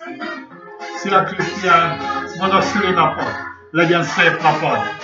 Szia Krisztián, mondd a szülinapot! Legyen szép napod!